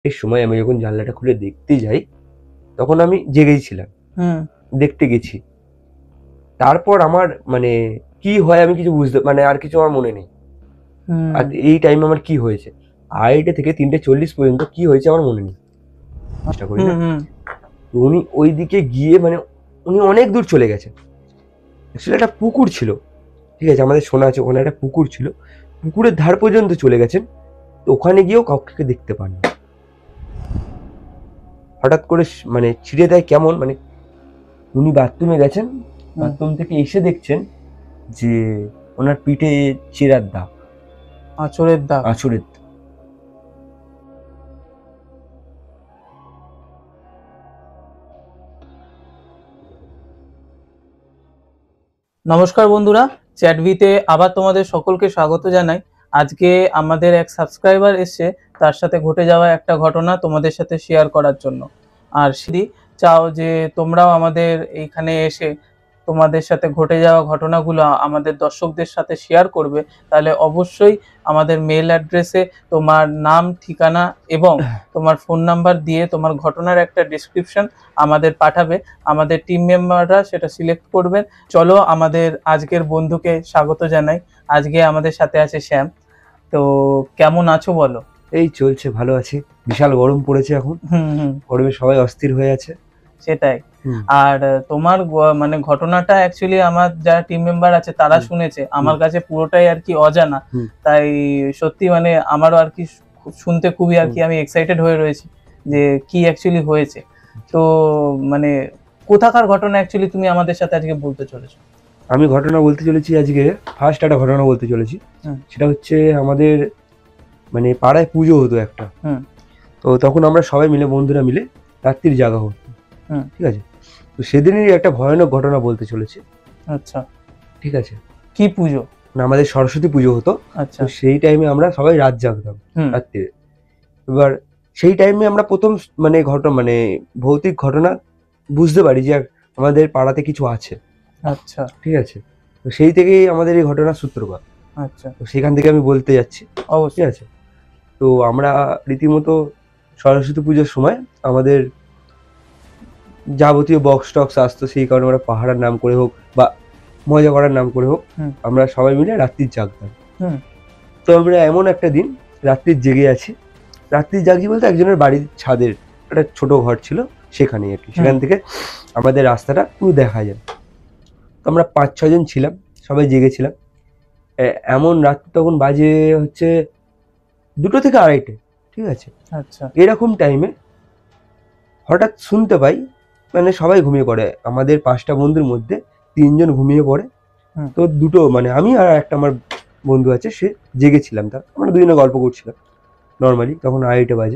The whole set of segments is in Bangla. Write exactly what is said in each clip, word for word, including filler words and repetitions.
এর সময় আমি যখন জানলাটা খুলে দেখতে যাই তখন আমি জেগেই ছিলাম, দেখতে গেছি। তারপর আমার মানে কি হয় আমি কিছু বুঝতে মানে আর কিছু আমার মনে নেই। আর এই টাইমে আমার কি হয়েছে আড়াইটে থেকে তিনটে চল্লিশ পর্যন্ত কি হয়েছে আমার মনে নেই। চেষ্টা করি না। তো উনি ওই দিকে গিয়ে মানে উনি অনেক দূর চলে গেছেন। আসলে একটা পুকুর ছিল, ঠিক আছে, আমাদের শোনা আছে ওখানে একটা পুকুর ছিল, পুকুরের ধার পর্যন্ত চলে গেছেন। তো ওখানে গিয়েও কাউকে দেখতে পান না। হঠাৎ করে মানে ছিঁড়ে দেয় কেমন, মানে উনি বাথরুমে গেছেন, বাথরুম থেকে এসে দেখছেন যে ওনার পিঠে চিরার দাগ, আঁচড়ের দাগ। আঁচড়ের দাগ। নমস্কার বন্ধুরা, চ্যাটভিতে আবার তোমাদের সকলকে স্বাগত জানাই। আজকে আমাদের এক সাবস্ক্রাইবার এসে তার সাথে ঘটে যাওয়া একটা ঘটনা তোমাদের সাথে শেয়ার করার জন্য। আর যদি চাও যে তোমরাও আমাদের এইখানে এসে তোমাদের সাথে ঘটে যাওয়া ঘটনাগুলো আমাদের দর্শকদের সাথে শেয়ার করবে, তাহলে অবশ্যই আমাদের মেল অ্যাড্রেসে তোমার নাম, ঠিকানা এবং তোমার ফোন নাম্বার দিয়ে তোমার ঘটনার একটা ডেসক্রিপশন আমাদের পাঠাবে। আমাদের টিম মেম্বাররা সেটা সিলেক্ট করবেন। চলো আমাদের আজকের বন্ধুকে স্বাগত জানাই। আজকে আমাদের সাথে আছে শ্যাম। তো কেমন আছো বলো? এই চলছে, ভালো আছি। বিশাল গরম পড়েছে এখন, গরমে সবাই অস্থির হয়ে আছে। সেটাই। আর তোমার মানে ঘটনাটা অ্যাকচুয়ালি আমার যারা টিম মেম্বার আছে তারা শুনেছে, আমার কাছে পুরোটাই আর কি অজানা। তাই সত্যি মানে আমারও আর কি শুনতে খুবই আর কি আমি এক্সাইটেড হয়ে রয়েছি যে কি অ্যাকচুয়ালি হয়েছে। তো মানে কোথাকার ঘটনা অ্যাকচুয়ালি তুমি আমাদের সাথে আজকে বলতে চলেছো? আমি ঘটনা বলতে চলেছি আজকে, ফার্স্ট একটা ঘটনা বলতে চলেছি। সেটা হচ্ছে আমাদের মানে পাড়ায় পুজো হতো একটা। তো তখন আমরা সবাই মিলে বন্ধুরা মিলে রাত্রির জাগা হতো, ঠিক আছে। তো সেদিনই একটা ভয়ানক ঘটনা বলতে চলেছে। আচ্ছা, ঠিক আছে। কি পুজো? না, আমাদের সরস্বতী পুজো হতো। আচ্ছা। তো সেই টাইমে আমরা সবাই রাত জাগতাম রাত্রিরে। এবার সেই টাইমে আমরা প্রথম মানে ঘটনা মানে ভৌতিক ঘটনা বুঝতে পারি যে আমাদের পাড়াতে কিছু আছে। আচ্ছা, ঠিক আছে। তো সেই থেকেই আমাদের এই ঘটনার সূত্রপাত। আচ্ছা, তো সেখান থেকে আমি বলতে যাচ্ছি। অবশ্যই। ঠিক আছে। তো আমরা রীতিমতো সরস্বতী পুজোর সময় আমাদের যাবতীয় বক্স টক্স আসতো, সেই কারণে আমরা পাহাড়ার নাম করে হোক বা মজা করার নাম করে হোক আমরা সবাই মিলে রাত্রির জাগতাম। তো আমরা এমন একটা দিন রাত্রির জেগে আছি, রাত্রির জাগি বলতে একজনের বাড়ির ছাদের একটা ছোট ঘর ছিল সেখানেই আর কি। সেখান থেকে আমাদের রাস্তাটা পুরো দেখা যায়। তো আমরা পাঁচ ছজন ছিলাম, সবাই জেগেছিলাম। এমন রাত তখন বাজে হচ্ছে দুটো থেকে আড়াইটে, ঠিক আছে। আচ্ছা। এরকম টাইমে হঠাৎ শুনতে পাই মানে সবাই ঘুমিয়ে পড়ে, আমাদের পাঁচটা বন্ধুর মধ্যে তিনজন ঘুমিয়ে পড়ে। তো দুটো মানে আমি আর একটা আমার বন্ধু আছে, সে জেগেছিলাম। তা আমরা দুজনে গল্প করছিলাম নর্মালি, তখন আড়াইটে বাজে।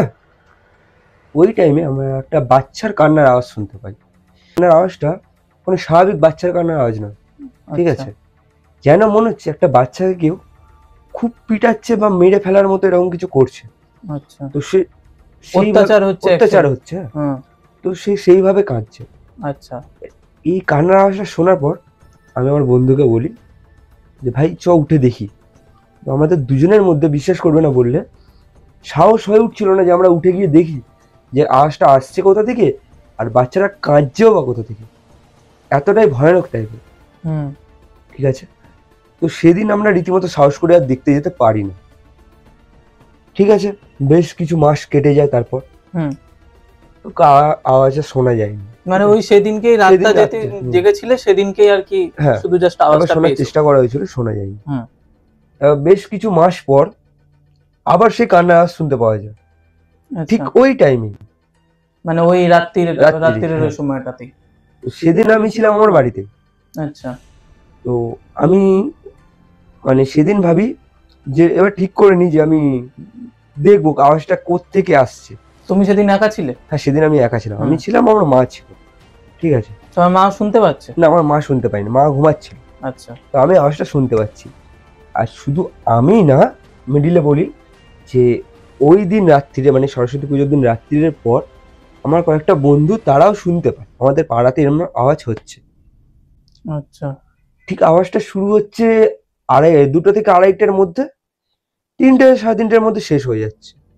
ওই টাইমে আমরা একটা বাচ্চার কান্নার আওয়াজ শুনতে পাই। কান্নার আওয়াজটা কোনো স্বাভাবিক বাচ্চার কান্নার আওয়াজ নয়, ঠিক আছে। যেন মনে হচ্ছে একটা বাচ্চাকে কেউ খুব পিটাচ্ছে বা মেরে ফেলার মতো এরকম কিছু করছে। আচ্ছা। তো সে অত্যাচার হচ্ছে, অত্যাচার হচ্ছে। তো সে সেইভাবে কাঁদছে। আচ্ছা। এই কান্নার আওয়াজটা শোনার পর আমি আমার বন্ধুকে বলি যে ভাই চ উঠে দেখি। তো আমাদের দুজনের মধ্যে বিশ্বাস করবে না বললে সাহস হয়ে উঠছিল না যে আমরা উঠে গিয়ে দেখি যে আওয়াজটা আসছে কোথা থেকে আর বাচ্চারা কাঁদছেও বা কোথা থেকে। এতটাই ভয়ানক টাইপের, ঠিক আছে। তো সেদিন আমরা রীতিমতো সাহস করে আর দেখতে যেতে পারি না, ঠিক আছে। বেশ কিছু মাস কেটে যায়, তারপর তো আওয়াজ শোনা যায়নি। মানে ওই সেদিনকেই রাতটা যেতে জেগেছিলে সেদিনকেই আর কি শুধু জাস্ট আওয়াজটা শোনার চেষ্টা করা হয়েছিল, শোনা যায়নি। বেশ কিছু মাস পর আবার সেই কান্নার আওয়াজ শুনতে পাওয়া যায়, ঠিক ওই টাইমে, মানে ওই রাত্রির রাত্রির ওই সময়টাতে। সেদিন আমি ছিলাম আমার বাড়িতে। আচ্ছা। তো আমি মানে সেদিন ভাবি যে এবার ঠিক করে নি যে আমি দেখবো আওয়াজটা কোত্থেকে আসছে। তুমি সেদিন একা ছিলে? হ্যাঁ, সেদিন আমি একা ছিলাম। আমি ছিলাম, আমার মা ছিল, ঠিক আছে। তোমার মা শুনতে পাচ্ছে? না, আমার মা শুনতে পায়নি, মা ঘুমাচ্ছিল। আচ্ছা। তো আমি আওয়াজটা শুনতে পাচ্ছি। আর শুধু আমি না, মিডিলে বলি যে ওই দিন রাত্রিরে মানে সরস্বতী পুজোর দিন রাত্রিরের পর আমার কয়েকটা বন্ধু তারাও শুনতে পায় আমাদের পাড়াতে এরকম আওয়াজ হচ্ছে। আচ্ছা। ঠিক আওয়াজটা শুরু হচ্ছে আড়াই দুটো থেকে আড়াইটার মধ্যে, তিনটে সাড়ে তিনটের মধ্যে শেষ হয়ে যাচ্ছে।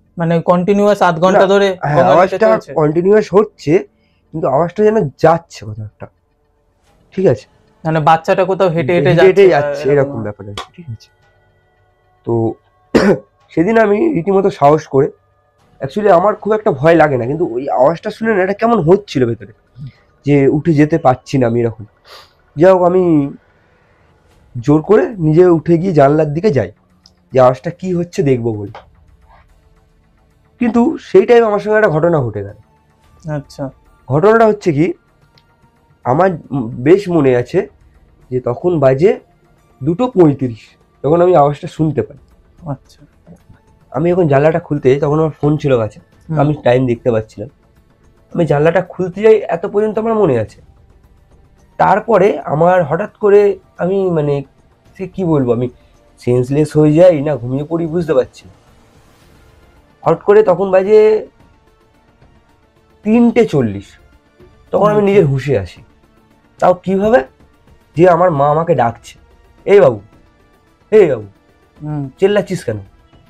মানে কন্টিনিউয়াস আধ ঘন্টা ধরে হ্যাঁ, আওয়াজটা কন্টিনিউয়াস হচ্ছে, কিন্তু আওয়াজটা যেন যাচ্ছে কোথাও একটা, ঠিক আছে, মানে বাচ্চাটা কোথাও হেঁটে হেঁটে হেঁটে যাচ্ছে এরকম ব্যাপার আছে, ঠিক আছে। তো সেদিন আমি রীতিমতো সাহস করে, অ্যাকচুয়ালি আমার খুব একটা ভয় লাগে না, কিন্তু ওই আওয়াজটা শুনে না এটা কেমন হচ্ছিল ভেতরে, যে উঠে যেতে পারছি না আমি এরকম। যাই হোক, আমি জোর করে নিজে উঠে গিয়ে জানলার দিকে যাই, যে আওয়াজটা কি হচ্ছে দেখবো বলে। কিন্তু সেই টাইমে আমার সঙ্গে একটা ঘটনা ঘটে গেল। আচ্ছা, ঘটনাটা হচ্ছে কি, আমার বেশ মনে আছে যে তখন বাজে দুটো পঁয়ত্রিশ, তখন আমি আওয়াজটা শুনতে পাই। আচ্ছা, আমি যখন জানলাটা খুলতে যাই তখন আমার ফোন ছিল কাছে, আমি টাইম দেখতে পাচ্ছিলাম। আমি জানলাটা খুলতে যাই, এত পর্যন্ত আমার মনে আছে। তারপরে আমার হঠাৎ করে আমি মানে সে কি বলবো, আমি সেন্সলেস হয়ে যাই না ঘুমিয়ে পড়ি বুঝতে পারছি না। হঠাৎ করে তখন বাজে তিনটে চল্লিশ, তখন আমি নিজের হুঁশে আসি। তাও কিভাবে, যে আমার মা আমাকে ডাকছে, এই বাবু, এই বাবু, চেল্লাচ্ছিস কেন?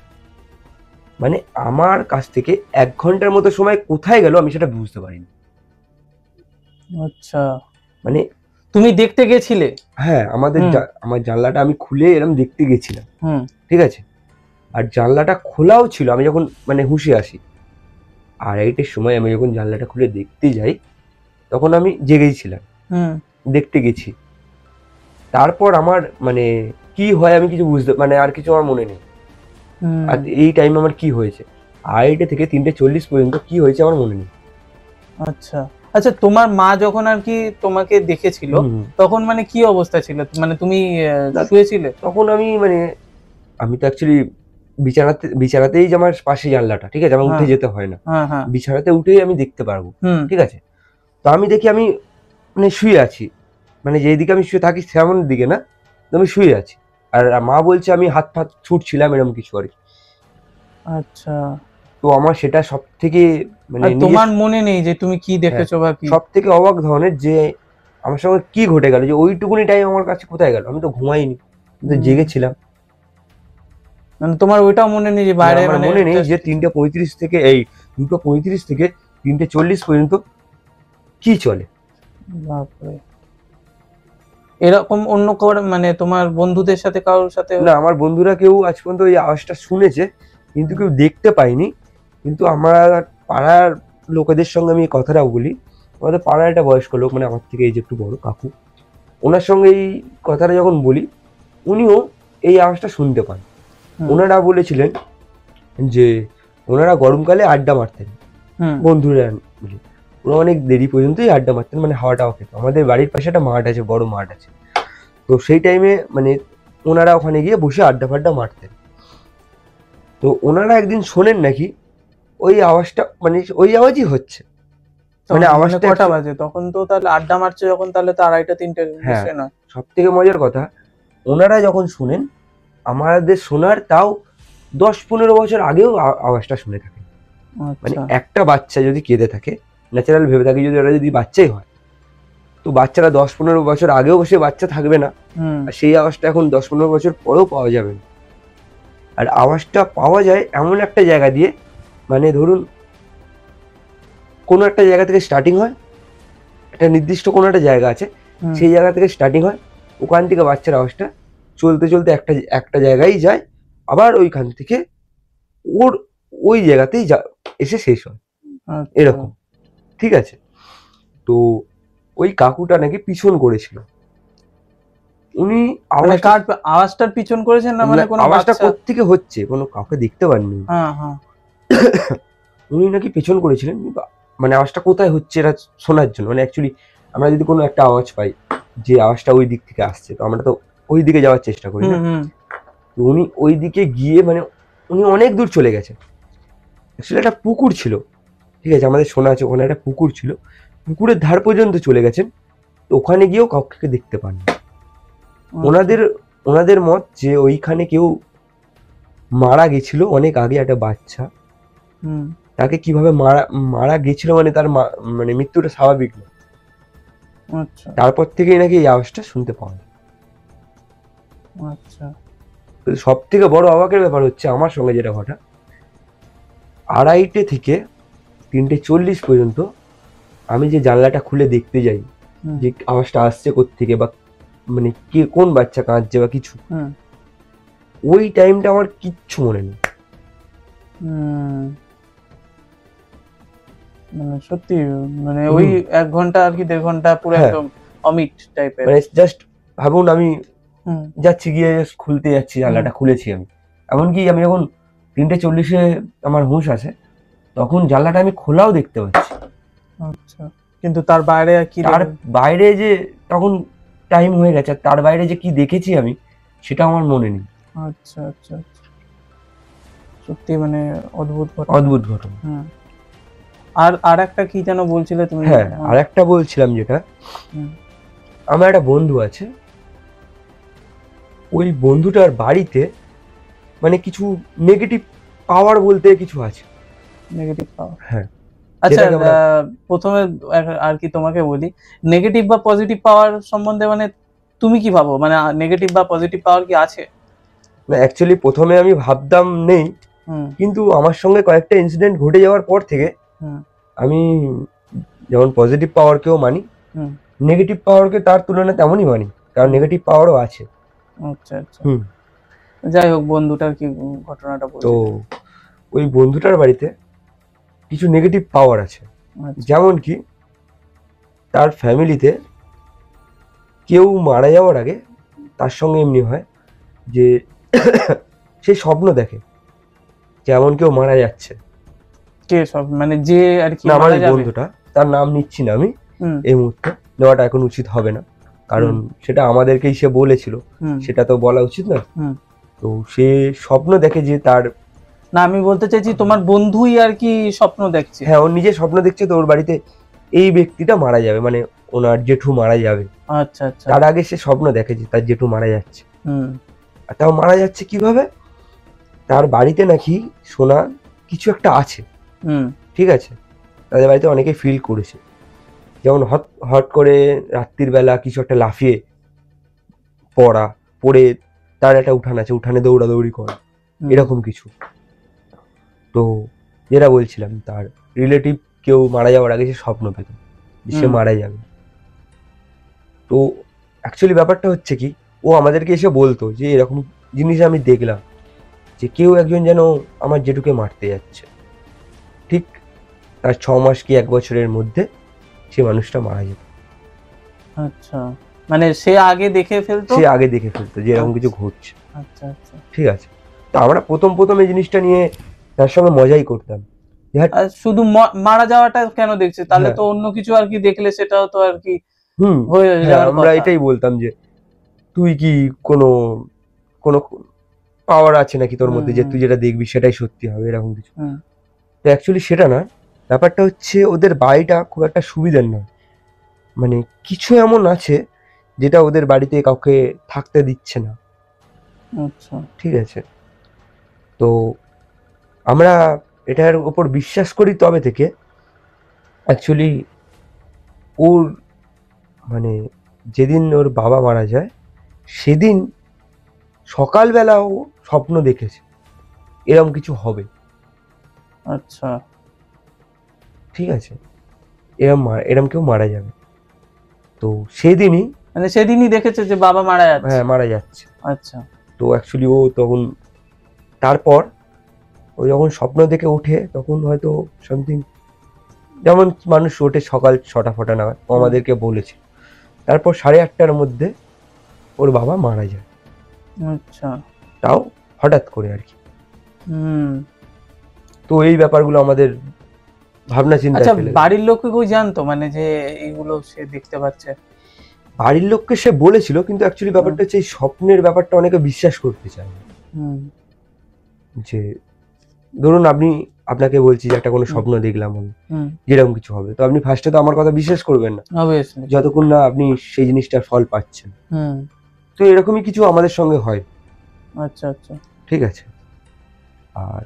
মানে আমার কাছ থেকে এক ঘন্টার মতো সময় কোথায় গেল আমি সেটা বুঝতে পারিনি। আচ্ছা, মানে তুমি দেখতে গেছিলে? হ্যাঁ, আমাদের আমার জানলাটা আমি খুলে এরকম দেখতে গেছিলাম, ঠিক আছে। আর জানলাটা খোলাও ছিল আমি যখন মানে হুঁশে আসি। আর এইটার সময় আমি যখন জানলাটা খুলে দেখতে যাই তখন আমি জেগেই ছিলাম, দেখতে গেছি। তারপর আমার মানে কি হয় আমি কিছু বুঝতে মানে আর কিছু আমার মনে নেই। আর এই টাইমে আমার কি হয়েছে, আড়াইটে থেকে তিনটে চল্লিশ পর্যন্ত কি হয়েছে আমার মনে নেই। আচ্ছা আচ্ছা, তোমার মা যখন আর কি তোমাকে দেখেছিল তখন মানে কি অবস্থা ছিল, মানে তুমি শুয়েছিলে তখন? আমি মানে আমি তো অ্যাকচুয়ালি বিছানাতে বিছানাতেই যে আমার পাশে জানলাটা, ঠিক আছে, আমার উঠে যেতে হয় না, বিছানাতে উঠেই আমি দেখতে পারবো, ঠিক আছে। তো আমি দেখি আমি মানে শুয়ে আছি, মানে যেদিকে আমি শুয়ে থাকি সেমন দিকে না, আমি শুয়ে আছি। আর মা বলছে আমি হাত ফাত ছুটছিলাম এরকম কিছু আর কি। আচ্ছা, তো আমার সেটা সব থেকে মানে তোমার মনে নেই যে তুমি কি দেখেছো বা কি? সব থেকে অবাক ধরনের যে আমার সঙ্গে কি ঘটে গেল, যে ওইটুকুনি টাইম আমার কাছে কোথায় গেল, আমি তো ঘুমাইনি, কিন্তু জেগেছিলাম। মানে তোমার ওইটাও মনে নেই যে বাইরে, মানে মনে নেই যে তিনটে পঁয়ত্রিশ থেকে এই দুটো পঁয়ত্রিশ থেকে তিনটে চল্লিশ পর্যন্ত কি চলে। বাপরে, এরকম অন্য কারো মানে তোমার বন্ধুদের সাথে কারোর সাথে? না, আমার বন্ধুরা কেউ আজ পর্যন্ত ওই আওয়াজটা শুনেছে কিন্তু কেউ দেখতে পাইনি। কিন্তু আমার পাড়ার লোকেদের সঙ্গে আমি কথাটাও বলি, আমাদের পাড়ার একটা বয়স্ক লোক, মানে আমার থেকে এই যে একটু বড় কাকু, ওনার সঙ্গে এই কথাটা যখন বলি উনিও এই আওয়াজটা শুনতে পান। ওনারা বলেছিলেন যে ওনারা গরমকালে আড্ডা মারতেন বন্ধুরা মিলে, ওরা অনেক দেরি পর্যন্তই আড্ডা মারতেন, মানে হাওয়া টাওয়া খেত। আমাদের বাড়ির পাশে একটা মাঠ আছে, বড় মাঠ আছে, তো সেই টাইমে মানে ওনারা ওখানে গিয়ে বসে আড্ডা ফাড্ডা মারতেন। তো ওনারা একদিন শোনেন নাকি ওই আওয়াজটা, মানে ওই আওয়াজই হচ্ছে, মানে আওয়াজটা কটা বাজে তখন? তো তাহলে আড্ডা মারছে যখন, তাহলে তো আড়াইটা তিনটে। হ্যাঁ, সব থেকে মজার কথা, ওনারা যখন শুনেন আমাদের শোনার তাও দশ পনেরো বছর আগেও আওয়াজটা শুনে থাকেন। মানে একটা বাচ্চা যদি কেঁদে থাকে, ন্যাচারাল ভেবে থাকে যদি ওরা যদি বাচ্চাই হয়, তো বাচ্চারা দশ পনেরো বছর আগেও সে বাচ্চা থাকবে না, আর সেই আওয়াজটা এখন দশ পনেরো বছর পরেও পাওয়া যাবে না। আর আওয়াজটা পাওয়া যায় এমন একটা জায়গা দিয়ে, মানে ধরুন কোনো একটা জায়গা থেকে স্টার্টিং হয়, একটা নির্দিষ্ট কোনো একটা জায়গা আছে, সেই জায়গা থেকে স্টার্টিং হয়, ওখান থেকে বাচ্চার আওয়াজটা চলতে চলতে একটা একটা জায়গায় যায়, আবার ওইখান থেকে ওর ওই জায়গাতেই যা এসে শেষ হয়, এরকম, ঠিক আছে। তো ওই কাকুটা নাকি পিছন করেছিল, উনি আওয়াজটার পিছন করেছেন না, মানে কোনো আওয়াজটা কোত্থেকে হচ্ছে কোনো কাউকে দেখতে পাননি, উনি নাকি পেছন করেছিলেন, মানে আওয়াজটা কোথায় হচ্ছে এটা শোনার জন্য। মানে অ্যাকচুয়ালি আমরা যদি কোনো একটা আওয়াজ পাই যে আওয়াজটা ওই দিক থেকে আসছে, তো আমরা তো ওই দিকে যাওয়ার চেষ্টা করি না। উনি ওই দিকে গিয়ে মানে উনি অনেক দূর চলে গেছেন। অ্যাকচুয়ালি একটা পুকুর ছিল, ঠিক আছে, আমাদের শোনা আছে ওখানে একটা পুকুর ছিল, পুকুরের ধার পর্যন্ত চলে গেছেন, তো ওখানে গিয়েও কাউকে দেখতে পাননি। ওনাদের ওনাদের মত যে ওইখানে কেউ মারা গেছিল অনেক আগে, একটা বাচ্চা, তাকে কিভাবে মারা মারা গেছিল, মানে তার মানে মৃত্যুটা স্বাভাবিক না। আচ্ছা, তারপর থেকেই নাকি এই আওয়াজটা শুনতে পাওয়া যায়। আচ্ছা, সব থেকে বড় অবাকের ব্যাপার হচ্ছে আমার সঙ্গে যেটা ঘটা, আড়াইটে থেকে তিনটে চল্লিশ পর্যন্ত আমি যে জানলাটা খুলে দেখতে যাই যে আওয়াজটা আসছে কোত্থেকে বা মানে কে কোন বাচ্চা কাঁদছে বা কিছু, ওই টাইমটা আমার কিচ্ছু মনে নেই। মানে সত্যি মানে ওই এক ঘন্টা আর কি দেড় ঘন্টা পুরো একদম অমিট টাইপের, মানে জাস্ট ভাবুন আমি যাচ্ছি গিয়ে খুলতে যাচ্ছি, জানলাটা খুলেছি আমি, এমনকি আমি যখন তিনটে চল্লিশে আমার হুঁশ আছে তখন জানলাটা আমি খোলাও দেখতে পাচ্ছি। আচ্ছা, কিন্তু তার বাইরে কি, তার বাইরে যে তখন টাইম হয়ে গেছে, তার বাইরে যে কি দেখেছি আমি সেটা আমার মনে নেই। আচ্ছা আচ্ছা, সত্যি মানে অদ্ভুত ঘটনা, অদ্ভুত ঘটনা। হ্যাঁ। আর আর একটা কি যেন বলছিলে তুমি? হ্যাঁ, আর একটা বলছিলাম যেটা, আমার একটা বন্ধু আছে, ওই বন্ধুটার বাড়িতে মানে কিছু নেগেটিভ পাওয়ার বলতে কিছু আছে। নেগেটিভ পাওয়ার, হ্যাঁ। আচ্ছা, প্রথমে আর কি তোমাকে বলি, নেগেটিভ বা পজিটিভ পাওয়ার সম্বন্ধে মানে তুমি কি ভাবো, মানে নেগেটিভ বা পজিটিভ পাওয়ার কি আছে? না, অ্যাকচুয়ালি প্রথমে আমি ভাবতাম নেই, কিন্তু আমার সঙ্গে কয়েকটা ইনসিডেন্ট ঘটে যাওয়ার পর থেকে আমি যেমন পজিটিভ পাওয়ারকেও মানি, নেগেটিভ পাওয়ারকে তার তুলনায় তেমনই মানি, কারণ নেগেটিভ পাওয়ারও আছে। আচ্ছা আচ্ছা, যাই হোক, বন্ধুটার কি ঘটনাটা বলছো? তো ওই বন্ধুটার বাড়িতে কিছু নেগেটিভ পাওয়ার আছে, যেমন কি তার ফ্যামিলিতে কেউ মারা যাওয়ার আগে তার সঙ্গে এমনি হয় যে সে স্বপ্ন দেখে যেমন কেউ মারা যাচ্ছে। কে সব মানে যে আর কি আমার বন্ধুটা, তার নাম নিচ্ছি না আমি এই মুহূর্তে, নেওয়াটা এখন উচিত হবে না, কারণ সেটা আমাদেরকেই সে বলেছিল, সেটা তো বলা উচিত না। তো সে স্বপ্ন দেখে যে তার, না আমি বলতে চাইছি তোমার বন্ধুই আর কি স্বপ্ন দেখছে। হ্যাঁ, ও নিজে স্বপ্ন দেখছে তো ওর বাড়িতে এই ব্যক্তিটা মারা যাবে, মানে ওনার জেঠু মারা যাবে। আচ্ছা আচ্ছা, তার আগে সে স্বপ্ন দেখে যে তার জেঠু মারা যাচ্ছে। আর তাও মারা যাচ্ছে কিভাবে, তার বাড়িতে নাকি সোনা কিছু একটা আছে, ঠিক আছে, তাদের বাড়িতে অনেকে ফিল করেছে, যেমন হট হট করে রাত্রির বেলা কিছু একটা লাফিয়ে পড়া, পড়ে তার একটা উঠান আছে, উঠানে দৌড়াদৌড়ি করা, এরকম কিছু। তো যেটা বলছিলাম, তার রিলেটিভ কেউ মারা যাওয়ার আগে সে স্বপ্ন পেত যে সে মারা যাবে। তো অ্যাকচুয়ালি ব্যাপারটা হচ্ছে কি, ও আমাদেরকে এসে বলতো যে এরকম জিনিস আমি দেখলাম, যে কেউ একজন যেন আমার জেঠুকে মারতে যাচ্ছে, ঠিক তার ছ মাস কি এক বছরের মধ্যে সে মানুষটা মারা যেত। আচ্ছা, মানে সে আগে দেখে ফেলতো, সে আগে দেখে ফেলতো যে এরকম কিছু ঘটছে। আচ্ছা আচ্ছা, ঠিক আছে। তো আমরা প্রথম প্রথম এই জিনিসটা নিয়ে তার সঙ্গে মজাই করতাম, শুধু মারা যাওয়াটা কেন দেখছে, তাহলে তো অন্য কিছু আর কি দেখলে সেটাও তো আর কি হুম আমরা এটাই বলতাম যে তুই কি কোনো কোনো পাওয়ার আছে নাকি তোর মধ্যে যে তুই যেটা দেখবি সেটাই সত্যি হবে, এরকম কিছু। তো অ্যাকচুয়ালি সেটা না, ব্যাপারটা হচ্ছে ওদের বাড়িটা খুব একটা সুবিধার নয়, মানে কিছু এমন আছে যেটা ওদের বাড়িতে কাউকে থাকতে দিচ্ছে না। আচ্ছা, ঠিক আছে। তো আমরা এটার উপর বিশ্বাস করি তবে থেকে, অ্যাকচুয়ালি ওর মানে যেদিন ওর বাবা মারা যায় সেদিন সকালবেলাও স্বপ্ন দেখেছে এরকম কিছু হবে। আচ্ছা, ঠিক আছে, এরম এরম কেউ মারা যাবে। তো সেদিনই মানে সেদিনই দেখেছে যে বাবা মারা যাচ্ছে। হ্যাঁ, মারা যাচ্ছে। আচ্ছা। তো অ্যাকচুয়ালি ও তখন, তারপর ও যখন স্বপ্ন দেখে ওঠে তখন হয়তো সামথিং, যেমন মানুষ ওঠে সকাল ছটা ফটা নাগাদ, ও আমাদেরকে বলেছে, তারপর সাড়ে আটটার মধ্যে ওর বাবা মারা যায়। আচ্ছা, তাও হঠাৎ করে আর কি। হুম। তো এই ব্যাপারগুলো আমাদের ভাবনা চিন্তা। আচ্ছা, বাড়ির লোক কেউ জানতো মানে যে এইগুলো সে দেখতে পাচ্ছে? বাড়ির লোককে সে বলেছিল, কিন্তু অ্যাকচুয়ালি ব্যাপারটা হচ্ছে এই স্বপ্নের ব্যাপারটা অনেকে বিশ্বাস করতে চায় না। যে ধরুন আপনি, আপনাকে বলছি যে একটা কোনো স্বপ্ন দেখলাম আমি, যেরকম কিছু হবে, তো আপনি ফার্স্টে তো আমার কথা বিশ্বাস করবেন না যতক্ষণ না আপনি সেই জিনিসটার ফল পাচ্ছেন। তো এরকমই কিছু আমাদের সঙ্গে হয়। আচ্ছা আচ্ছা, ঠিক আছে। আর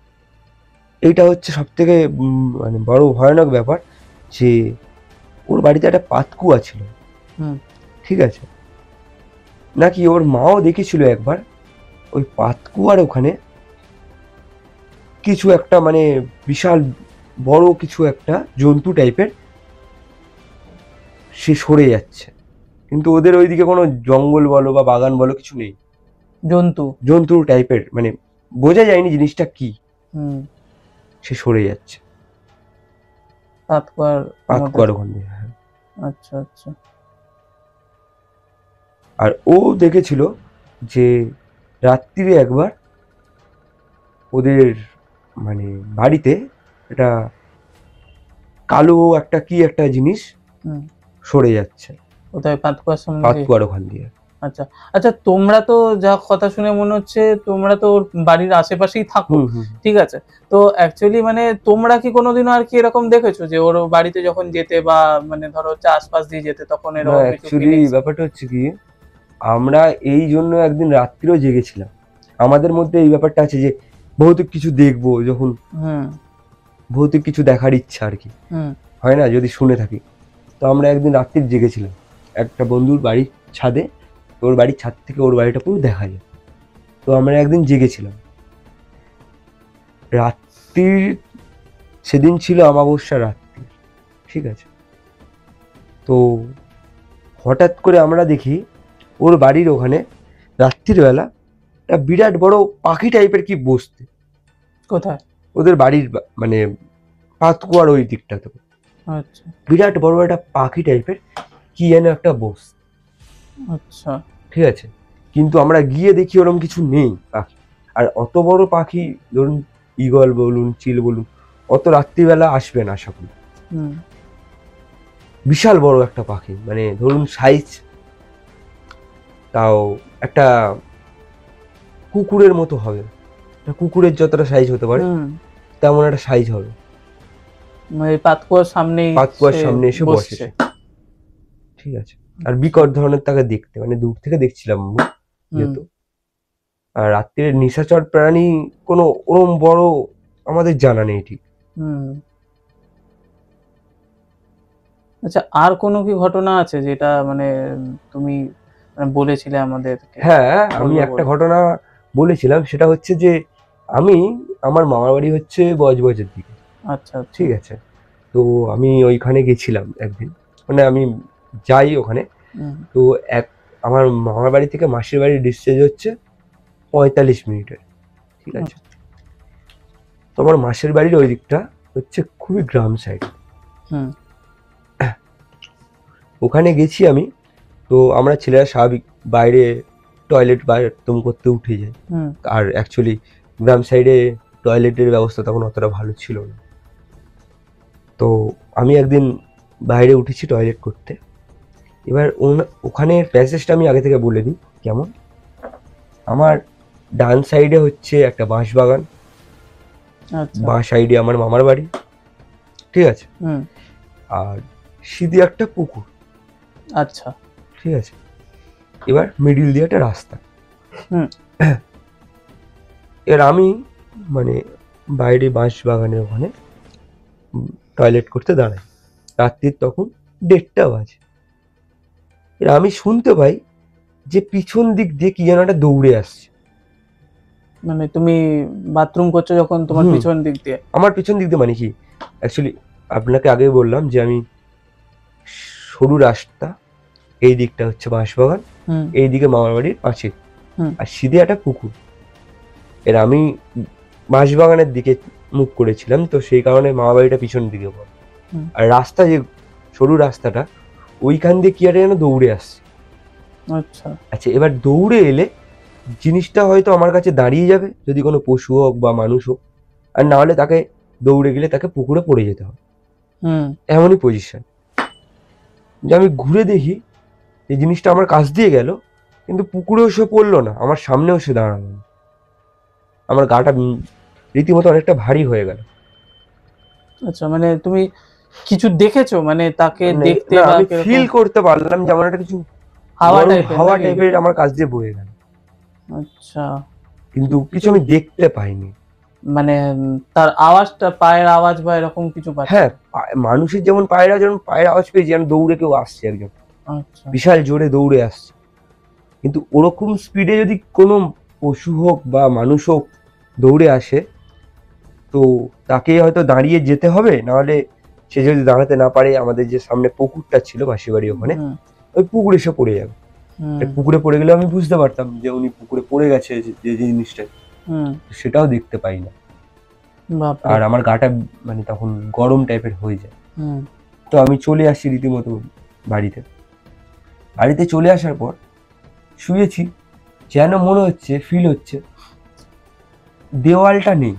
এইটা হচ্ছে সব থেকে মানে বড় ভয়ানক ব্যাপার, যে ওর বাড়িতে একটা পাতকুয়া ছিল। ঠিক আছে, নাকি ওর মাও দেখেছিল একবার ওই পাতকুয়ার ওখানে কিছু একটা মানে বিশাল বড় কিছু একটা জন্তু টাইপের সে সরে যাচ্ছে, কিন্তু ওদের ওইদিকে কোনো জঙ্গল বলো বা বাগান বলো কিছু নেই, জন্তু জন্তু টাইপের, মানে বোঝা যায়নি জিনিসটা কি। হুম সে সরে যাচ্ছে পাতকুয়ার পাতকুয়ার ওখান দিয়ে। আচ্ছা আচ্ছা। আর ও দেখেছিল যে রাত্রিরে একবার ওদের মানে বাড়িতে এটা কালো একটা কি একটা জিনিস সরে যাচ্ছে কোথায়? পাতকুয়ার সামনে? পাতকুয়ার ওখান দিয়ে। আচ্ছা আচ্ছা, তোমরা তো যা কথা শুনে মনে হচ্ছে তোমরা তো বাড়ির আশেপাশেই থাকো, ঠিক আছে, তো অ্যাকচুয়ালি মানে তোমরা কি কোনোদিনও আর কি এরকম দেখেছো যে ওর বাড়িতে যখন যেতে বা মানে ধরো হচ্ছে আশপাশ দিয়ে যেতে তখন এরকম? অ্যাকচুয়ালি ব্যাপারটা হচ্ছে কি, আমরা এই জন্য একদিন রাত্রিও জেগেছিলাম। আমাদের মধ্যে এই ব্যাপারটা আছে যে ভৌতিক কিছু দেখবো, যখন ভৌতিক কিছু দেখার ইচ্ছা আর কি হয় না যদি শুনে থাকি। তো আমরা একদিন রাত্রি জেগেছিলাম একটা বন্ধুর বাড়ির ছাদে, ওর বাড়ির ছাদ থেকে ওর বাড়িটা পুরো দেখা যায়। তো আমরা একদিন জেগেছিলাম রাত্রির, সেদিন ছিল অমাবস্যা রাত্রি, ঠিক আছে। তো হঠাৎ করে আমরা দেখি ওর বাড়ির ওখানে রাত্রিবেলা একটা বিরাট বড় পাখি টাইপের কি বসতে। কোথায়? ওদের বাড়ির মানে পাতকুয়ার ওই দিকটা তো। আচ্ছা। বিরাট বড় একটা পাখি টাইপের কি যেন একটা বস। আচ্ছা ঠিক আছে, কিন্তু আমরা গিয়ে দেখি ওরকম কিছু নেই পাখি। আর অত বড় পাখি ধরুন ঈগল বলুন চিল বলুন অত রাত্রিবেলা আসবে না আশা করি। বিশাল বড় একটা পাখি, মানে ধরুন সাইজ তাও একটা কুকুরের মতো হবে, কুকুরের যতটা সাইজ হতে পারে তেমন একটা সাইজ হবে। মানে পাতকুয়ার সামনে পাতকুয়ার সামনে এসে বসেছে, ঠিক আছে। আর বিকট ধরনের তাকে দেখতে, মানে দূর থেকে দেখছিলাম যেহেতু। আর রাত্রির নিশাচর প্রাণী কোনো ওরম বড় আমাদের জানা নেই ঠিক। আচ্ছা, আর কোনো কি ঘটনা আছে যেটা মানে তুমি বলেছিলে আমাদের? হ্যাঁ, আমি একটা ঘটনা বলেছিলাম, সেটা হচ্ছে যে আমি আমার মামার বাড়ি হচ্ছে বজবজের দিকে। আচ্ছা, ঠিক আছে। তো আমি ওইখানে গেছিলাম একদিন, মানে আমি যাই ওখানে। তো এক আমার মামার বাড়ি থেকে মাসির বাড়ির ডিসটেন্স হচ্ছে পঁয়তাল্লিশ মিনিটের, ঠিক আছে। তো আমার মাসির বাড়ির ওই দিকটা হচ্ছে খুবই গ্রাম সাইড। ওখানে গেছি আমি। তো আমরা ছেলেরা স্বাভাবিক বাইরে টয়লেট বাথরুম করতে উঠে যাই। আর অ্যাকচুয়ালি গ্রাম সাইডে টয়লেটের ব্যবস্থা তখন অতটা ভালো ছিল না। তো আমি একদিন বাইরে উঠেছি টয়লেট করতে। এবার ওখানে প্যাসেজটা আমি আগে থেকে বলে দিই কেমন। আমার ডান সাইডে হচ্ছে একটা বাঁশ বাগান, বাঁ সাইডে আমার মামার বাড়ি, ঠিক আছে। আর সিধে একটা পুকুর, আচ্ছা, ঠিক আছে। এবার মিডিল দিয়ে একটা রাস্তা। এবার আমি মানে বাইরে বাঁশ বাগানের ওখানে টয়লেট করতে দাঁড়াই। রাত্রির তখন দেড়টা বাজে। এর আমি শুনতে পাই যে পিছন দিক দিয়ে কি যেন একটা দৌড়ে আসছে। মানে তুমি বাথরুম করছো যখন তোমার পিছন দিক দিয়ে? আমার পিছন দিক দিয়ে মানে কি, অ্যাকচুয়ালি আপনাকে আগে বললাম যে আমি সরু রাস্তা, এই দিকটা হচ্ছে বাঁশবাগান, এই দিকে মামার বাড়ির পাঁচিল, আর সিধে একটা পুকুর। এর আমি বাঁশবাগানের দিকে মুখ করেছিলাম, তো সেই কারণে মামা বাড়িটা পিছন দিকে পড়ে। আর রাস্তা যে সরু রাস্তাটা ওইখান দিয়ে কি একটা যেন দৌড়ে আসছে। আচ্ছা আচ্ছা, এবার দৌড়ে এলে জিনিসটা হয়তো আমার কাছে দাঁড়িয়ে যাবে, যদি কোনো পশু হোক বা মানুষ হোক, আর না হলে তাকে দৌড়ে গেলে তাকে পুকুরে পড়ে যেতে হবে, এমনই পজিশন। যে আমি ঘুরে দেখি এই জিনিসটা আমার কাছ দিয়ে গেল, কিন্তু পুকুরেও সে পড়লো না, আমার সামনেও সে দাঁড়ালো না। আমার গাটা রীতিমতো অনেকটা ভারী হয়ে গেল। আচ্ছা, মানে তুমি কিছু দেখেছো? মানে তাকে দেখতে না, আমি ফিল করতে পারলাম যে আমার একটা কিছু হাওয়া টাইপের হাওয়া টাইপের আমার কাছ দিয়ে বয়ে গেল। আচ্ছা, কিন্তু কিছু আমি দেখতে পাইনি। মানে তার আওয়াজটা, পায়ের আওয়াজ বা এরকম কিছু? হ্যাঁ, মানুষের যেমন পায়ের আওয়াজ, যেমন পায়ের আওয়াজ পেয়েছি, যেন দৌড়ে কেউ আসছে একজন, বিশাল জোরে দৌড়ে আসছে। কিন্তু ওরকম স্পিডে যদি কোনো পশু হোক বা মানুষ হোক দৌড়ে আসে, তো তাকে হয়তো দাঁড়িয়ে যেতে হবে, নাহলে সে যদি দাঁড়াতে না পারে আমাদের যে সামনে পুকুরটা ছিল মাসির বাড়ি ওখানে, ওই পুকুরে এসে পড়ে যাবে। পুকুরে পড়ে গেলে আমি বুঝতে পারতাম যে উনি পুকুরে পড়ে গেছে, যে জিনিসটা সেটাও দেখতে পাই না। আর আমার গাটা মানে তখন গরম টাইপের হয়ে যায়। তো আমি চলে আসি রীতিমতো বাড়িতে। বাড়িতে চলে আসার পর শুয়েছি, যেন মনে হচ্ছে, ফিল হচ্ছে দেওয়ালটা নেই।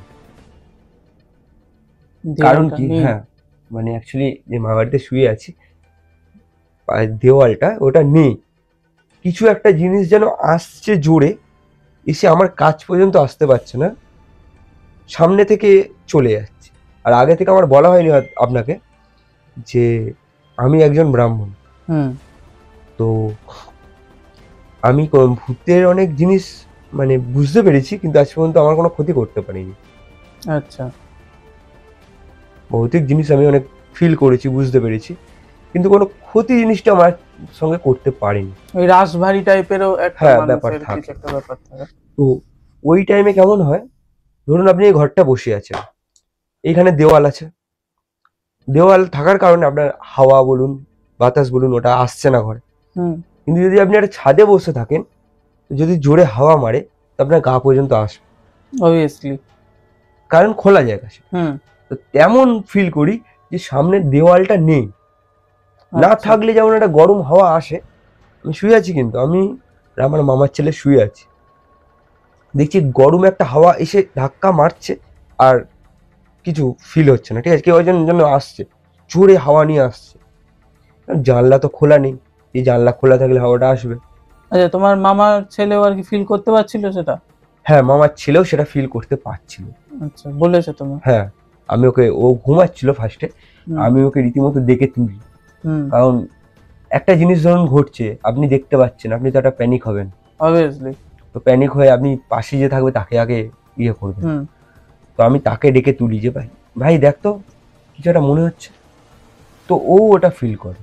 কারণ কি, হ্যাঁ মানে অ্যাকচুয়ালি যে মা বাড়িতে শুয়ে আছি দেওয়ালটা ওটা নেই, কিছু একটা জিনিস যেন আসছে জোরে, এসে আমার কাছ পর্যন্ত আসতে পারছে না, সামনে থেকে চলে যাচ্ছে। আর আগে থেকে আমার বলা হয়নি আপনাকে যে আমি একজন ব্রাহ্মণ। তো আমি ভূতের অনেক জিনিস মানে বুঝতে পেরেছি, কিন্তু আজ পর্যন্ত আমার কোনো ক্ষতি করতে পারিনি। আচ্ছা, ভৌতিক জিনিস আমি অনেক ফিল করেছি, বুঝতে পেরেছি, কিন্তু কোনো ক্ষতি জিনিসটা আমার সঙ্গে করতে পারিনি। ওই রাশভারী টাইপেরও একটা ব্যাপার থাকে। তো ওই টাইমে কেমন হয়, ধরুন আপনি এই ঘরটা বসে আছেন, এইখানে দেওয়াল আছে, দেওয়াল থাকার কারণে আপনার হাওয়া বলুন বাতাস বলুন ওটা আসছে না ঘরে। কিন্তু যদি আপনি একটা ছাদে বসে থাকেন, যদি জোরে হাওয়া মারে তো আপনার গা পর্যন্ত আসবে, অবভিয়াসলি, কারণ খোলা জায়গা। তো তেমন ফিল করি যে সামনে দেওয়ালটা নেই। না থাকলে যেমন একটা গরম হাওয়া আসে, আমি শুয়ে আছি কিন্তু আমি আমার মামার ছেলে শুয়ে আছি, দেখছি গরম একটা হাওয়া এসে ধাক্কা মারছে আর কিছু ফিল হচ্ছে না, ঠিক আছে, কেউ একজন জন্য আসছে, জোরে হাওয়া নিয়ে আসছে। জানলা তো খোলা নেই, এই জানলা খোলা থাকলে হাওয়াটা আসবে। আচ্ছা, তোমার মামার ছেলেও আর কি ফিল করতে পারছিল সেটা? হ্যাঁ, মামার ছেলেও সেটা ফিল করতে পারছিল। আচ্ছা, বলেছে তোমার? হ্যাঁ, আমি ওকে, ও ঘুমাচ্ছিল ফার্স্টে, আমি ওকে রীতিমতো দেখে তুলি, কারণ একটা জিনিস ধরুন ঘটছে, আপনি দেখতে পাচ্ছেন, আপনি তো একটা প্যানিক হবেন অবভিয়াসলি। তো প্যানিক হয়ে আপনি পাশে যে থাকবে তাকে আগে ইয়ে করবেন। তো আমি তাকে ডেকে তুলি যে ভাই ভাই দেখ তো কিছু একটা মনে হচ্ছে, তো ও ওটা ফিল করে।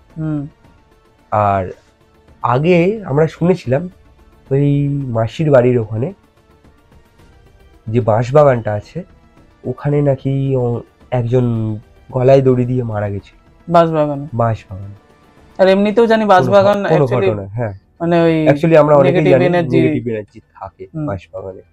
আর আগে আমরা শুনেছিলাম ওই মাসির বাড়ির ওখানে যে বাঁশ বাগানটা আছে, ওখানে নাকি একজন গলায় দড়ি দিয়ে মারা গেছে। বাঁশ বাগানে? বাঁশ বাগান। আর এমনিতেও জানি বাঁশ বাগান অ্যাকচুয়ালি, হ্যাঁ মানে ওই অ্যাকচুয়ালি আমরা অনেকেই জানি নেগেটিভ এনার্জি থাকে বাঁশ বাগানে।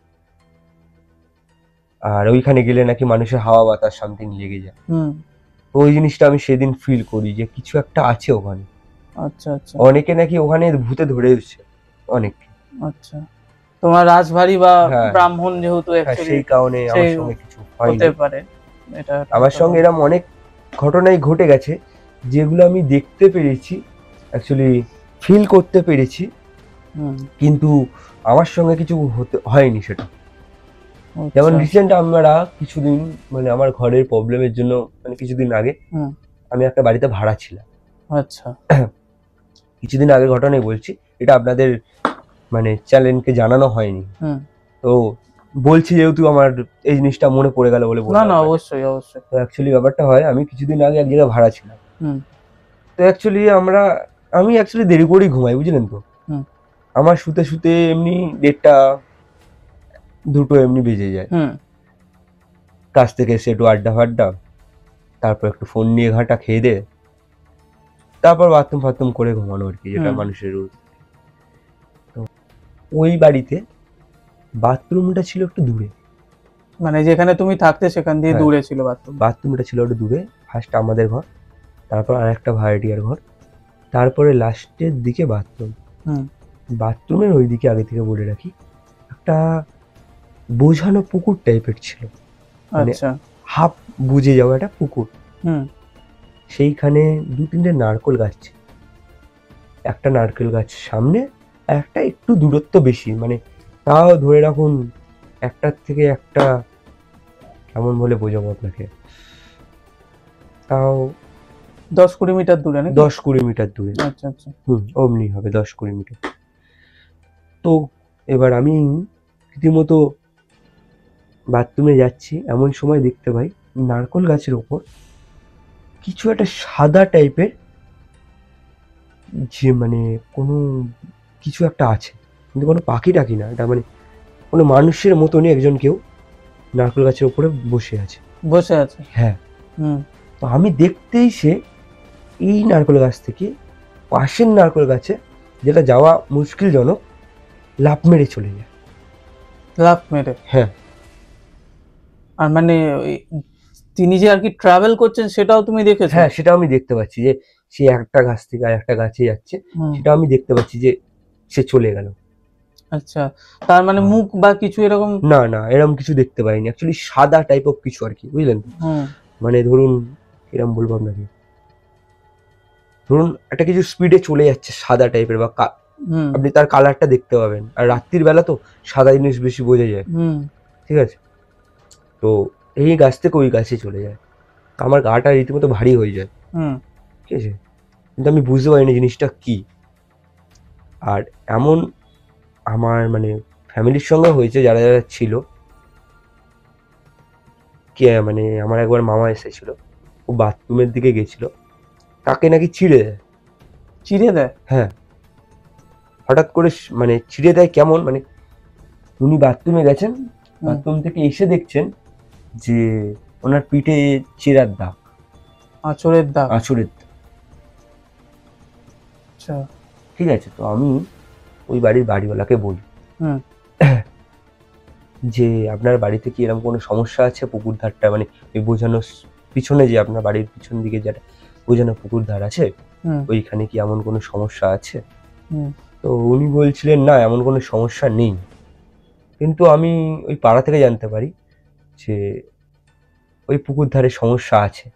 আর ওইখানে গেলে নাকি মানুষের হাওয়া বাতাস সামথিং লেগে যায়। তো ওই জিনিসটা আমি সেদিন ফিল করি যে কিছু একটা আছে ওখানে। আচ্ছা আচ্ছা। অনেকে নাকি ওখানে ভূতে ধরে এসেছে অনেক। আচ্ছা, তোমার রাজবাড়ি বা ব্রাহ্মণ যেহেতু অ্যাকচুয়ালি সেই কারণে আমার সঙ্গে কিছু হতে পারে। এটা আমার সঙ্গে এরকম অনেক ঘটনাই ঘটে গেছে যেগুলো আমি দেখতে পেরেছি, অ্যাকচুয়ালি ফিল করতে পেরেছি, কিন্তু আমার সঙ্গে কিছু হতে হয়নি সেটা। যেমন রিসেন্ট আমরা কিছুদিন মানে আমার ঘরের প্রবলেমের জন্য মানে কিছুদিন আগে আমি একটা বাড়িতে ভাড়া ছিলাম। আচ্ছা, কিছুদিন আগের ঘটনাই বলছি, এটা আপনাদের মানে চ্যানেলকে জানানো হয়নি, তো বলছি যেহেতু আমার এই জিনিসটা মনে পড়ে গেল বলে বললাম। না না, অবশ্যই অবশ্যই। তো অ্যাকচুয়ালি ব্যাপারটা হয়, আমি কিছুদিন আগে এক জায়গায় ভাড়া ছিলাম। তো অ্যাকচুয়ালি আমরা আমি অ্যাকচুয়ালি দেরি করেই ঘুমাই, বুঝলেন তো। আমার শুতে শুতে এমনি দেড়টা দুটো এমনি বেজে যায়। কাছ থেকে এসে একটু আড্ডা ফাড্ডা, তারপর একটু ফোন নিয়ে ঘাটা খেয়ে দে, তারপর বাথরুম ফাথরুম করে ঘুমানো আর কি, যেটা মানুষের রোজ। তো ওই বাড়িতে বাথরুমটা ছিল একটু দূরে, মানে যেখানে তুমি থাকতে সেখান দিয়ে দূরে ছিল বাথরুম? বাথরুমটা ছিল একটু দূরে। ফার্স্ট আমাদের ঘর, তারপর আর একটা ভাড়াটিয়ার ঘর, তারপরে লাস্টের দিকে বাথরুম। বাথরুমের ওই দিকে আগে থেকে বলে রাখি একটা বোঝানো পুকুর টাইপের ছিল, মানে হাফ বুঝে যাওয়া একটা পুকুর। সেইখানে দু তিনটে নারকেল গাছ ছিল, একটা নারকেল গাছ সামনে, একটা একটু দূরত্ব বেশি, মানে তাও ধরে রাখুন একটার থেকে একটা কেমন বলে বোঝাবো আপনাকে, তাও দশ কুড়ি মিটার দূরে। না দশ কুড়ি মিটার দূরে। আচ্ছা আচ্ছা, হুম অমনি হবে দশ কুড়ি মিটার। তো এবার আমি রীতিমতো বাথরুমে যাচ্ছি, এমন সময় দেখতে পাই নারকেল গাছের ওপর কিছু একটা সাদা টাইপের, যে মানে কোনো কিছু একটা আছে, কিন্তু কোনো পাখি টাকি না, এটা মানে কোনো মানুষের মতনই একজন কেউ নারকেল গাছের উপরে বসে আছে। বসে আছে? হ্যাঁ। হুম। তো আমি দেখতেই সে এই নারকেল গাছ থেকে পাশের নারকেল গাছে, যেটা যাওয়া মুশকিলজনক, লাফ মেরে চলে যায়। লাফ মেরে? হ্যাঁ। আর মানে তিনি যে আর কি ট্রাভেল করছেন সেটাও তুমি দেখেছো? হ্যাঁ, সেটা আমি দেখতে পাচ্ছি যে সে একটা গাছ থেকে আর একটা গাছে যাচ্ছে, সেটা আমি দেখতে পাচ্ছি যে সে চলে গেল। আচ্ছা, তার মানে মুখ বা কিছু এরকম? না না, এরকম কিছু দেখতে পাইনি। অ্যাকচুয়ালি সাদা টাইপ অফ কিছু আর কি, বুঝলেন? মানে ধরুন কিরকম বলবো আপনাকে, ধরুন একটা কিছু স্পিডে চলে যাচ্ছে সাদা টাইপের, বা আপনি তার কালারটা দেখতে পাবেন। আর রাত্রির বেলা তো সাদা জিনিস বেশি বোঝা যায়, ঠিক আছে? তো এই গাছ থেকে ওই গাছে চলে যায়, আমার গাটা রীতিমতো ভারী হয়ে যায়, ঠিক আছে? কিন্তু আমি বুঝতে পারিনি জিনিসটা কি। আর এমন আমার মানে ফ্যামিলির সঙ্গে হয়েছে, যারা যারা ছিল, কে মানে আমার একবার মামা এসেছিল, ও বাথরুমের দিকে গেছিল, তাকে নাকি ছিঁড়ে দেয়। চিড়ে দেয়? হ্যাঁ, হঠাৎ করে মানে ছিঁড়ে দেয় কেমন, মানে উনি বাথরুমে গেছেন, বাথরুম থেকে এসে দেখছেন যে ওনার পিঠে চেরার দাগ, আঁচড়ের দাগ। আঁচড়ের দাগ। আচ্ছা, ঠিক আছে। তো আমি ওই বাড়ির বাড়িওয়ালাকে বলি যে আপনার বাড়িতে কি এরকম কোনো সমস্যা আছে? পুকুর ধারটা মানে ওই বোঝানোর পিছনে, যে আপনার বাড়ির পিছন দিকে যেটা বোঝানো পুকুর ধার আছে, ওইখানে কি এমন কোনো সমস্যা আছে? তো উনি বলছিলেন না, এমন কোনো সমস্যা নেই। কিন্তু আমি ওই পাড়া থেকে জানতে পারি যে ওই পুকুর ধারে সমস্যা আছে।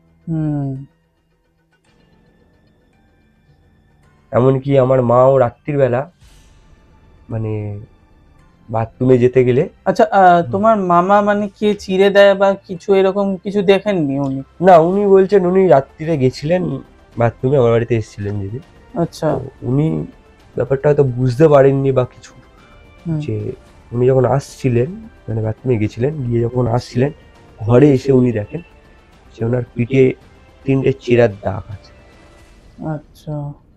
এমনকি আমার মাও রাত্রির বেলা মানে বাথরুমে যেতে গেলে। আচ্ছা, তোমার মামা মানে কে চিড়ে দেয় বা কিছু এরকম কিছু দেখেননি উনি? না, উনি বলছেন উনি রাত্রিরে গেছিলেন বাথরুমে, আমার বাড়িতে এসেছিলেন যদি। আচ্ছা। উনি ব্যাপারটা হয়তো বুঝতে পারেননি বা কিছু, যে উনি যখন আসছিলেন মানে বাথরুমে গেছিলেন, গিয়ে যখন আসছিলেন ঘরে এসে উনি দেখেন যে ওনার পিঠে তিনটে চেরার দাগ আছে। আচ্ছা।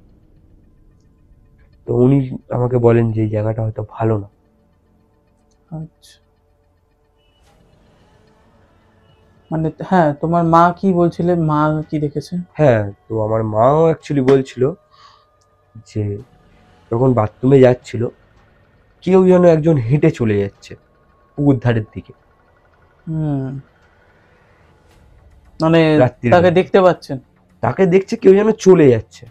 তো উনি আমাকে বলেন যে এই জায়গাটা হয়তো ভালো না। আচ্ছা, মানে হ্যাঁ, তোমার মা কি বলছিলে, মা কি দেখেছে? হ্যাঁ, তো আমার মাও অ্যাকচুয়ালি বলছিল যে যখন বাথরুমে যাচ্ছিল, কেউ যেন একজন হেঁটে চলে যাচ্ছে পুকুর ধারের দিকে। হুম, মানে তাকে দেখতে পাচ্ছেন? তাকে দেখছে কেউ যেন চলে যাচ্ছে,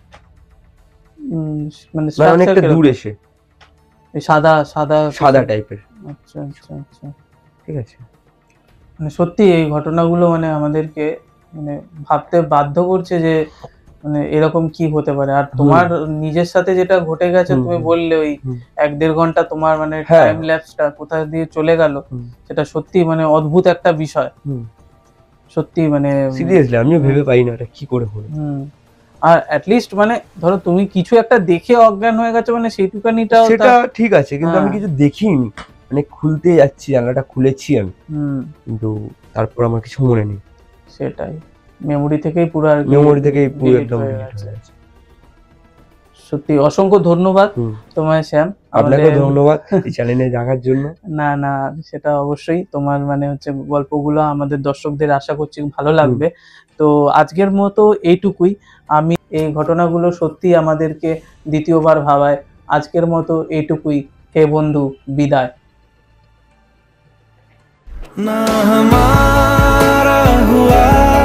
মানে অনেকটা দূর এসে, সাদা সাদা সাদা টাইপের। আচ্ছা আচ্ছা আচ্ছা, ঠিক আছে। মানে সত্যি এই ঘটনাগুলো মানে আমাদেরকে মানে ভাবতে বাধ্য করছে যে মানে এরকম কি হতে পারে। আর তোমার নিজের সাথে যেটা ঘটে গেছে, তুমি বললে ওই এক দেড় ঘন্টা তোমার মানে টাইম ল্যাপসটা কোথায় দিয়ে চলে গেল, সেটা সত্যি মানে অদ্ভুত একটা বিষয়। সত্যি মানে সিরিয়াসলি আমিও ভেবে পাই না এটা কি করে হলো। আর অ্যাটলিস্ট মানে ধরো তুমি কিছু একটা দেখে অজ্ঞান হয়ে গেছো, মানে সেইটুকানিটাও সেটা ঠিক আছে, কিন্তু আমি কিছু দেখিনি, মানে খুলতে যাচ্ছি, জানলাটা খুলেছি আমি, কিন্তু তারপর আমার কিছু মনে নেই। সেটাই, মেমোরি থেকেই পুরো আর মেমোরি থেকেই পুরো একদম ডিলিট হয়ে গেছে। সত্যি অসংখ্য ধন্যবাদ তোমায় শ্যাম, আপনাকে ধন্যবাদ এই চ্যানেলে দেখার জন্য। না না, সেটা অবশ্যই, তোমার মানে হচ্ছে গল্পগুলো আমাদের দর্শকদের আশা করছি ভালো লাগবে। তো আজকের মতো এইটুকুই। আমি এই ঘটনাগুলো সত্যি আমাদেরকে দ্বিতীয়বার ভাবায়। আজকের মতো এইটুকুই। হে বন্ধু, বিদায়। না হামারা হুয়া